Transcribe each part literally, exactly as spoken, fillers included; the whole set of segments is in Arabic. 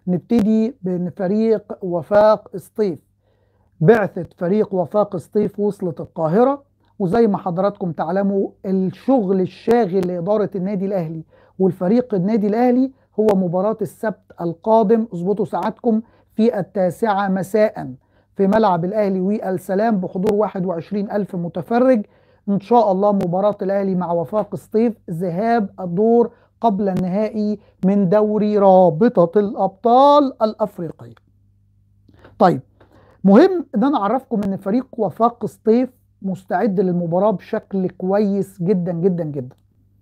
نبتدي بفريق وفاق سطيف. بعثة فريق وفاق سطيف وصلت القاهرة، وزي ما حضراتكم تعلموا الشغل الشاغل لإدارة النادي الأهلي والفريق النادي الأهلي هو مباراة السبت القادم. اظبطوا ساعتكم في التاسعة مساء في ملعب الأهلي والسلام بحضور واحد وعشرين ألف متفرج. إن شاء الله مباراة الأهلي مع وفاق سطيف ذهاب الدور قبل النهائي من دوري رابطة الأبطال الأفريقية. طيب، مهم ان انا اعرفكم ان فريق وفاق سطيف مستعد للمباراة بشكل كويس جدا جدا جدا.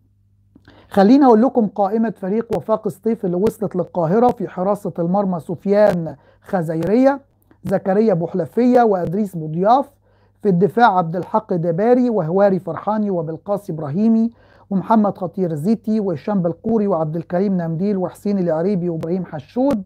خليني اقول لكم قائمة فريق وفاق سطيف اللي وصلت للقاهرة. في حراسة المرمى سفيان خزيرية، زكريا بوحلفية، وادريس بوضياف. في الدفاع عبد الحق دباري وهواري فرحاني وبالقاسي ابراهيمي ومحمد خطير زيتي وهشام بالقوري وعبد الكريم نمديل وحسين العريبي وابراهيم حشود.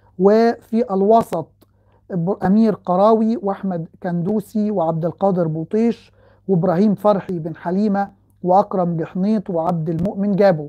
وفي الوسط أمير قراوي وأحمد كندوسي وعبد القادر بوطيش وإبراهيم فرحي بن حليمة وأكرم جحنيط وعبد المؤمن جابو.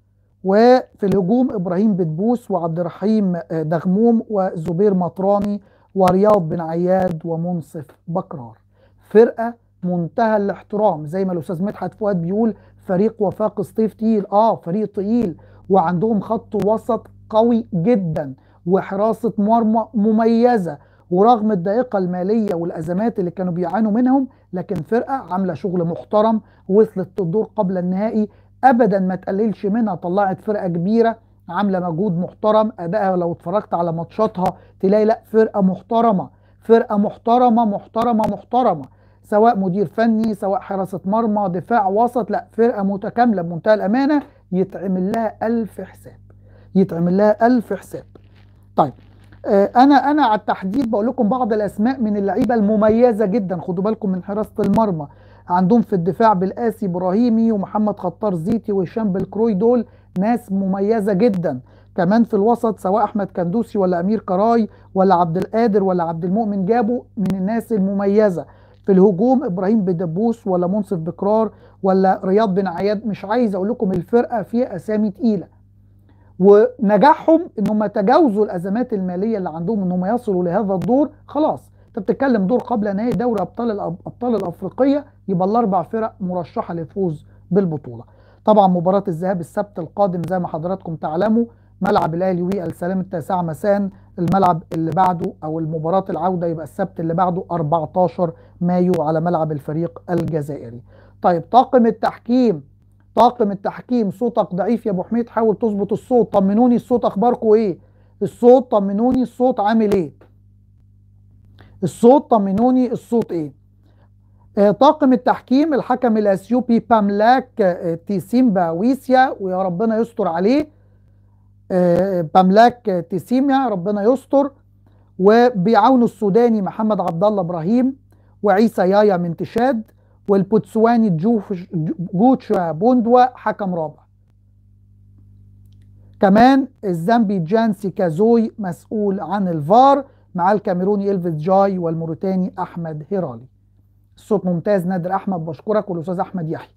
وفي الهجوم إبراهيم بتبوس وعبد الرحيم دغموم وزبير مطراني ورياض بن عياد ومنصف بكرار. فرقة منتهى الاحترام، زي ما الأستاذ مدحت فؤاد بيقول فريق وفاق سطيف تقيل. آه فريق تقيل، وعندهم خط وسط قوي جدا وحراسة مرمى مميزة، ورغم الضائقة المالية والأزمات اللي كانوا بيعانوا منهم لكن فرقة عاملة شغل محترم، وصلت الدور قبل النهائي أبدا ما تقللش منها. طلعت فرقة كبيرة عاملة مجهود محترم، أدائها لو اتفرجت على ماتشاتها تلاقي لا فرقة محترمة، فرقة محترمة محترمة محترمة، سواء مدير فني سواء حراسة مرمى دفاع وسط، لا فرقة متكاملة بمنتهى الأمانة يتعمل لها ألف حساب، يتعمل لها ألف حساب. طيب، انا انا على التحديد بقول لكم بعض الاسماء من اللعيبه المميزه جدا. خدوا بالكم من حراسه المرمى، عندهم في الدفاع بالقاسي ابراهيمي ومحمد خطار زيتي وهشام بالكروي، دول ناس مميزه جدا. كمان في الوسط سواء احمد كندوسي ولا امير كراي ولا عبد القادر ولا عبد المؤمن جابو من الناس المميزه. في الهجوم ابراهيم بدبوس ولا منصف بكرار ولا رياض بن عياد. مش عايز اقول لكم الفرقه فيها اسامي تقيله، ونجاحهم انهم تجاوزوا الازمات الماليه اللي عندهم انهم يصلوا لهذا الدور. خلاص انت بتتكلم دور قبل نهائي دوري ابطال الابطال الافريقيه، يبقى الاربع فرق مرشحه للفوز بالبطوله. طبعا مباراه الذهاب السبت القادم زي ما حضراتكم تعلموا ملعب الاهلي والسلام التاسعه مساء. الملعب اللي بعده او المباراه العوده يبقى السبت اللي بعده أربعتاشر مايو على ملعب الفريق الجزائري. طيب، طاقم التحكيم طاقم التحكيم صوتك ضعيف يا ابو حميد، حاول تظبط الصوت. طمنوني الصوت اخباركم ايه؟ الصوت طمنوني الصوت عامل ايه؟ الصوت طمنوني الصوت ايه؟ آه طاقم التحكيم الحكم الاثيوبي باملاك آه تيسيمبا ويسيا، ويا ربنا يستر عليه. آه باملاك تيسيميا ربنا يستر. وبيعاونوا السوداني محمد عبد الله ابراهيم وعيسى يايا من تشاد، والبوتسواني جوتشا بوندوا حكم رابع. كمان الزامبي جانسي كازوي مسؤول عن الفار، مع الكاميروني إلفيس جاي والموريتاني أحمد هيرالي. الصوت ممتاز نادر أحمد، بشكرك، والأستاذ أحمد يحيى.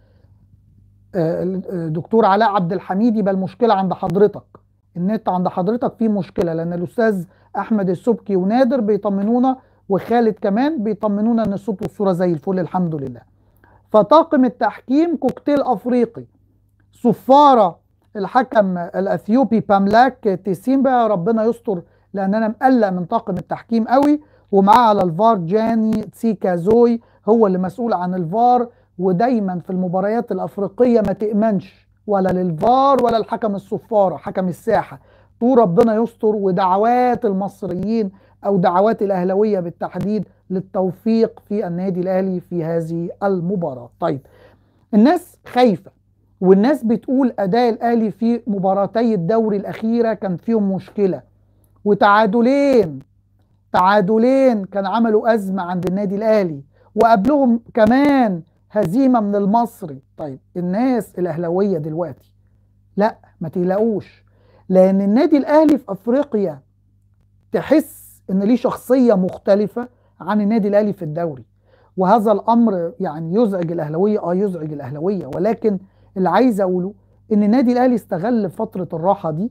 دكتور علاء عبد الحميد، يبقى المشكلة عند حضرتك، النت عند حضرتك فيه مشكلة، لأن الأستاذ أحمد السبكي ونادر بيطمنونا وخالد كمان بيطمنونا ان الصوت والصوره زي الفل الحمد لله. فطاقم التحكيم كوكتيل افريقي، صفاره الحكم الاثيوبي باملاك تيسيمبا ربنا يستر لان انا مقلق من طاقم التحكيم قوي، ومعاه على الفار جاني تسيكازوي هو اللي مسؤول عن الفار. ودايما في المباريات الافريقيه ما تامنش ولا للفار ولا الحكم الصفاره حكم الساحه، طول ربنا يستر. ودعوات المصريين او دعوات الاهلاويه بالتحديد للتوفيق في النادي الاهلي في هذه المباراه. طيب، الناس خايفه والناس بتقول اداء الاهلي في مباراتي الدوري الاخيره كان فيهم مشكله، وتعادلين تعادلين كان عملوا ازمه عند النادي الاهلي، وقبلهم كمان هزيمه من المصري. طيب الناس الاهلاويه دلوقتي لا ما تقلقوش، لان النادي الاهلي في افريقيا تحس ان ليه شخصيه مختلفه عن النادي الاهلي في الدوري، وهذا الامر يعني يزعج الاهلاويه اه يزعج الاهلاويه. ولكن اللي عايز اقوله ان النادي الاهلي استغل فتره الراحه دي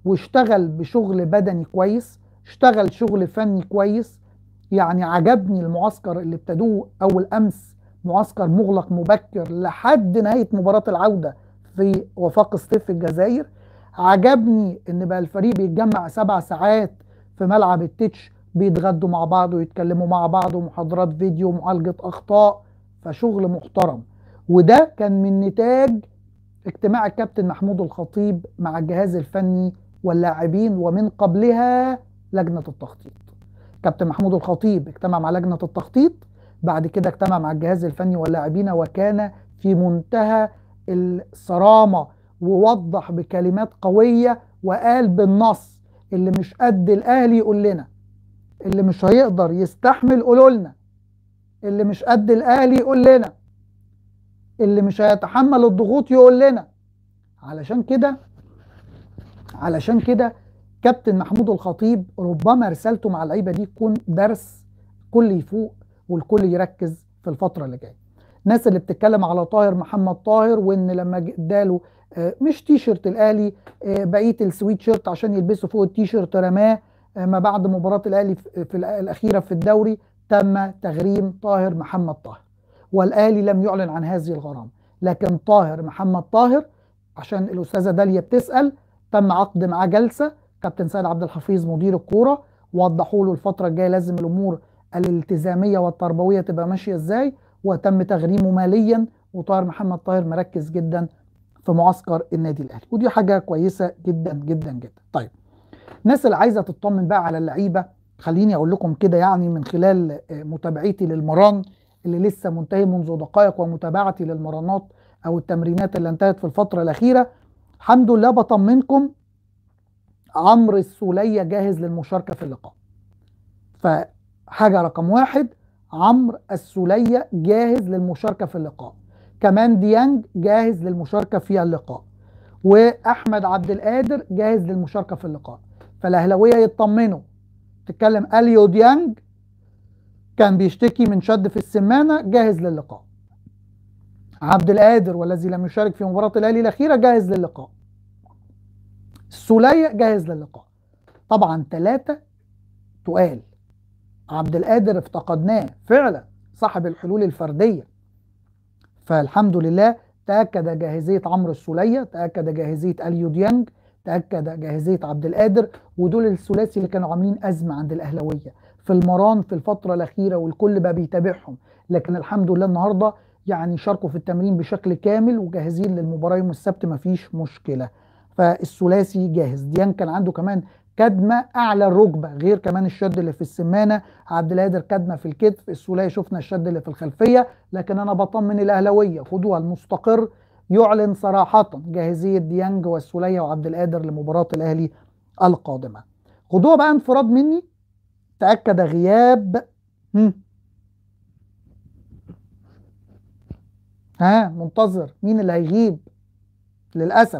واشتغل بشغل بدني كويس، اشتغل شغل فني كويس. يعني عجبني المعسكر اللي ابتدوه أول أمس، معسكر مغلق مبكر لحد نهاية مباراة العودة في وفاق سطيف في الجزائر. عجبني ان بقى الفريق بيتجمع سبع ساعات في ملعب التتش، بيتغدوا مع بعض ويتكلموا مع بعض ومحاضرات فيديو ومعالجة اخطاء، فشغل محترم. وده كان من نتاج اجتماع الكابتن محمود الخطيب مع الجهاز الفني واللاعبين، ومن قبلها لجنة التخطيط. كابتن محمود الخطيب اجتمع مع لجنة التخطيط، بعد كده اجتمع مع الجهاز الفني واللاعبين، وكان في منتهى الصرامة، ووضح بكلمات قوية وقال بالنص: اللي مش قد الأهلي يقول لنا، اللي مش هيقدر يستحمل قولوا لنا، اللي مش قد الأهلي يقول لنا، اللي مش هيتحمل الضغوط يقول لنا. علشان كده علشان كده كابتن محمود الخطيب ربما رسالته مع اللعيبه دي تكون درس كل يفوق والكل يركز في الفتره اللي جايه. الناس اللي بتتكلم على طاهر محمد طاهر، وان لما اداله مش تي شيرت الاهلي، بقيه السويت شيرت عشان يلبسه فوق التي شيرت رماه ما بعد مباراه الاهلي في الاخيره في الدوري، تم تغريم طاهر محمد طاهر، والاهلي لم يعلن عن هذه الغرامه. لكن طاهر محمد طاهر، عشان الاستاذه داليا بتسال، تم عقد معاه جلسه. كابتن سيد عبد الحفيظ مدير الكوره وضحوا له الفتره الجايه لازم الامور الالتزاميه والتربويه تبقى ماشيه ازاي، وتم تغريمه ماليا. وطاهر محمد طاهر مركز جدا في معسكر النادي الاهلي، ودي حاجه كويسه جدا جدا جدا. طيب، الناس اللي عايزه تطمن بقى على اللعيبه، خليني اقول لكم كده يعني من خلال متابعتي للمران اللي لسه منتهي منذ دقائق، ومتابعتي للمرانات او التمرينات اللي انتهت في الفتره الاخيره، الحمد لله بطمنكم، عمرو السولية جاهز للمشاركة في اللقاء. فحاجة رقم واحد، عمرو السولية جاهز للمشاركة في اللقاء. كمان ديانج جاهز للمشاركة في اللقاء، وأحمد عبد القادر جاهز للمشاركة في اللقاء. فالأهلاوية يطمنوا. تتكلم أليو ديانج كان بيشتكي من شد في السمانة، جاهز للقاء. عبد القادر والذي لم يشارك في مباراة الأهلي الأخيرة جاهز للقاء. السولية جاهز للقاء. طبعا ثلاثة تقال. عبد القادر افتقدناه فعلا، صاحب الحلول الفردية، فالحمد لله تأكد جاهزية عمرو السولية، تأكد جاهزية أليو ديانج، تأكد جاهزية عبد القادر. ودول الثلاثي اللي كانوا عاملين أزمة عند الأهلاوية في المران في الفترة الأخيرة، والكل بقى بيتابعهم. لكن الحمد لله النهاردة يعني شاركوا في التمرين بشكل كامل وجاهزين للمباراة يوم السبت، مفيش مشكلة. فالثلاثي جاهز. ديانج كان عنده كمان كدمة أعلى الركبة، غير كمان الشد اللي في السمانة. عبد القادر كدمة في الكتف. السولية شفنا الشد اللي في الخلفية. لكن أنا بطمن الأهلاوية، خدوها المستقر يعلن صراحة جاهزية ديانج والسولية وعبد القادر لمباراة الأهلي القادمة. خدوها بقى انفراد مني، تأكد غياب هم. ها منتظر مين اللي هيغيب؟ للأسف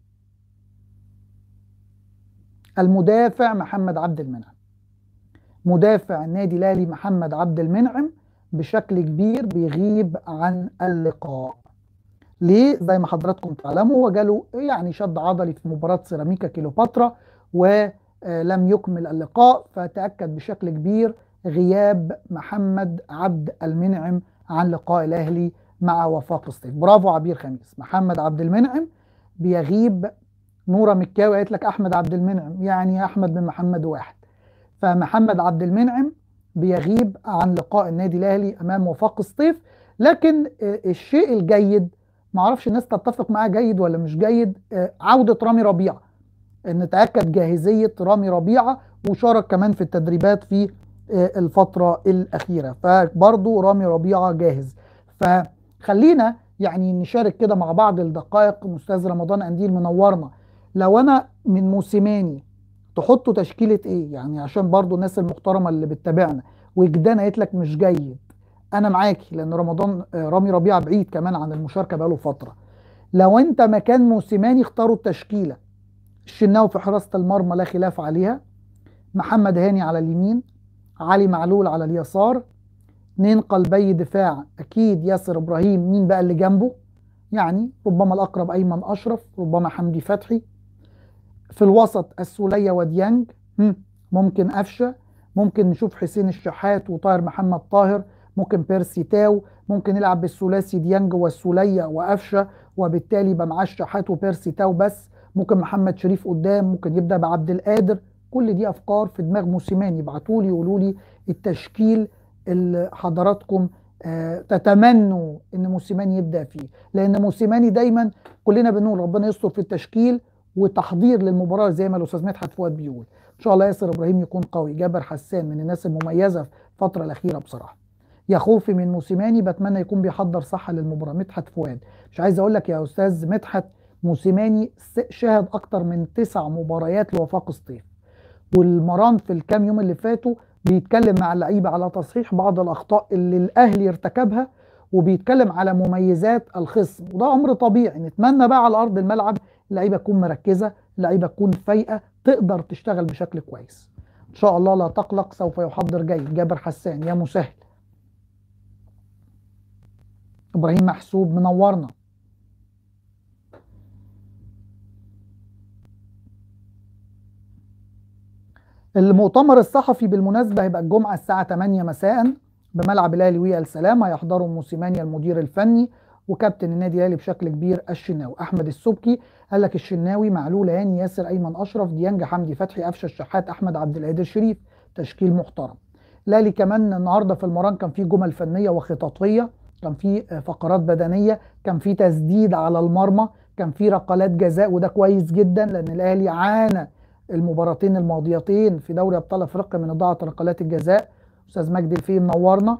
المدافع محمد عبد المنعم. مدافع النادي الاهلي محمد عبد المنعم بشكل كبير بيغيب عن اللقاء. ليه؟ زي ما حضراتكم تعلموا، هو جاله يعني شد عضلي في مباراة سيراميكا كيلوباترا ولم يكمل اللقاء، فتأكد بشكل كبير غياب محمد عبد المنعم عن لقاء الاهلي مع وفاق سطيف. برافو عبير خميس، محمد عبد المنعم بيغيب. نورة مكاوي قالت لك احمد عبد المنعم، يعني احمد بن محمد واحد. فمحمد عبد المنعم بيغيب عن لقاء النادي الاهلي امام وفاق سطيف. لكن الشيء الجيد، معرفش الناس تتفق معاه جيد ولا مش جيد، عودة رامي ربيعة، ان تأكد جاهزية رامي ربيعة وشارك كمان في التدريبات في الفترة الأخيرة، فبرضو رامي ربيعة جاهز. فخلينا يعني نشارك كده مع بعض الدقائق. أستاذ رمضان قنديل منورنا. لو أنا من موسيماني تحطوا تشكيلة ايه؟ يعني عشان برضو الناس المحترمة اللي بتتابعنا. وجدان قالت لك مش جيد، انا معاكي، لان رمضان رامي ربيعة بعيد كمان عن المشاركة بقاله فترة. لو انت مكان موسيماني اختاروا التشكيلة: الشناوي في حراسة المرمى لا خلاف عليها، محمد هاني على اليمين، علي معلول على اليسار، اتنين قلبي دفاع اكيد ياسر ابراهيم، مين بقى اللي جنبه؟ يعني ربما الاقرب ايمن اشرف، ربما حمدي فتحي. في الوسط السولية وديانج، مم، ممكن قفشه، ممكن نشوف حسين الشحات وطاهر محمد طاهر، ممكن بيرسي تاو، ممكن يلعب بالثلاثي ديانج والسولية وقفشه، وبالتالي يبقى معاه الشحات وبيرسي تاو بس. ممكن محمد شريف قدام، ممكن يبدأ بعبد القادر. كل دي افكار في دماغ موسيماني. ابعتوا لي وقولوا لي التشكيل اللي حضراتكم آه، تتمنوا ان موسيماني يبدأ فيه، لان موسيماني دايما كلنا بنقول ربنا يستر في التشكيل وتحضير للمباراه زي ما الاستاذ مدحت فؤاد بيقول. ان شاء الله ياسر ابراهيم يكون قوي، جابر حسان من الناس المميزه في الفتره الاخيره بصراحه. يا خوفي من موسيماني، بتمنى يكون بيحضر صح للمباراه. مدحت فؤاد، مش عايز اقول لك يا استاذ مدحت، موسيماني شاهد اكتر من تسع مباريات لوفاق سطيف، والمران في الكام يوم اللي فاتوا بيتكلم مع اللعيبه على تصحيح بعض الاخطاء اللي الاهلي ارتكبها، وبيتكلم على مميزات الخصم، وده امر طبيعي. نتمنى بقى على ارض الملعب اللعيبه تكون مركزه، اللعيبه تكون فايقه، تقدر تشتغل بشكل كويس. ان شاء الله لا تقلق، سوف يحضر جيد. جابر حسان، يا مسهل. ابراهيم محسوب، منورنا. المؤتمر الصحفي بالمناسبه هيبقى الجمعه الساعه تمانية مساء بملعب الاهلي ويا سلام. هيحضروا موسيماني المدير الفني وكابتن النادي الاهلي بشكل كبير الشناوي. احمد السبكي قال لك الشناوي، معلول، هاني، ياسر، ايمن اشرف، ديانج، حمدي فتحي، قفشه، الشحات، احمد عبد القادر شريف. تشكيل محترم. الاهلي كمان النهارده في المران كان في جمل فنيه وخططيه، كان في فقرات بدنيه، كان في تسديد على المرمى، كان في ركلات جزاء، وده كويس جدا لان الاهلي عانى المباراتين الماضيتين في دوري ابطال افريقيا من اضاعه ركلات الجزاء. استاذ مجدي الفيه، منورنا.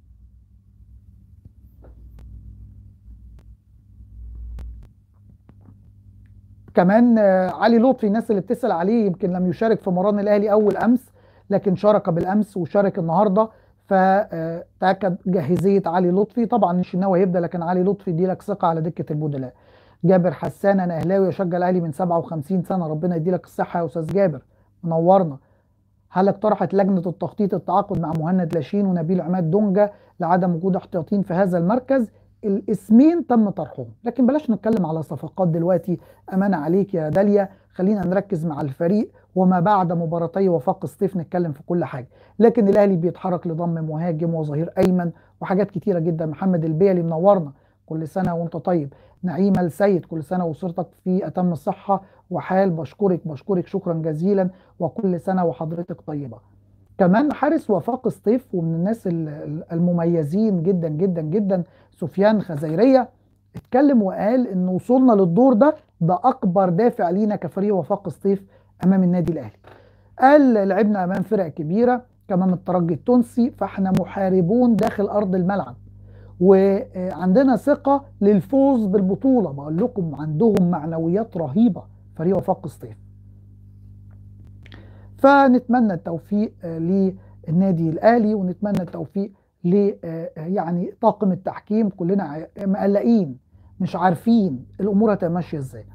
كمان آه، علي لطفي، الناس اللي بتسال عليه يمكن لم يشارك في مران الاهلي اول امس، لكن شارك بالامس وشارك النهارده. فتاكد جاهزيه علي لطفي. طبعا الشناوي هيبدا، لكن علي لطفي دي لك ثقه على دكه البدلاء. جابر حسان، انا اهلاوي اشجع الاهلي من سبعة وخمسين سنه. ربنا يدي لك الصحه يا استاذ جابر، منورنا. هل اقترحت لجنة التخطيط التعاقد مع مهند لاشين ونبيل عماد دونجا لعدم وجود احتياطيين في هذا المركز؟ الاسمين تم طرحهم، لكن بلاش نتكلم على صفقات دلوقتي. أمانة عليك يا داليا، خلينا نركز مع الفريق، وما بعد مباراتي وفاق سطيف نتكلم في كل حاجة. لكن الأهلي بيتحرك لضم مهاجم وظهير أيمن وحاجات كتيرة جدا. محمد البيلي، منورنا، كل سنة وانت طيب. نعيمة السيد، كل سنة وأسرتك في أتم الصحة وحال. بشكرك بشكرك شكرا جزيلا، وكل سنة وحضرتك طيبة. كمان حارس وفاق سطيف ومن الناس ال- ال- المميزين جدا جدا جدا، سفيان خزيرية، اتكلم وقال ان وصولنا للدور ده ده اكبر دافع لينا كفريق وفاق سطيف امام النادي الاهلي. قال لعبنا امام فرق كبيرة كمان الترجي التونسي، فاحنا محاربون داخل ارض الملعب وعندنا ثقة للفوز بالبطولة. بقول لكم عندهم معنويات رهيبة فريق وفاق سطيف. فنتمنى التوفيق آه، للنادي الاهلي، ونتمنى التوفيق ل آه، يعني طاقم التحكيم. كلنا ع- مقلقين، مش عارفين الامور هتبقى ماشيه ازاي.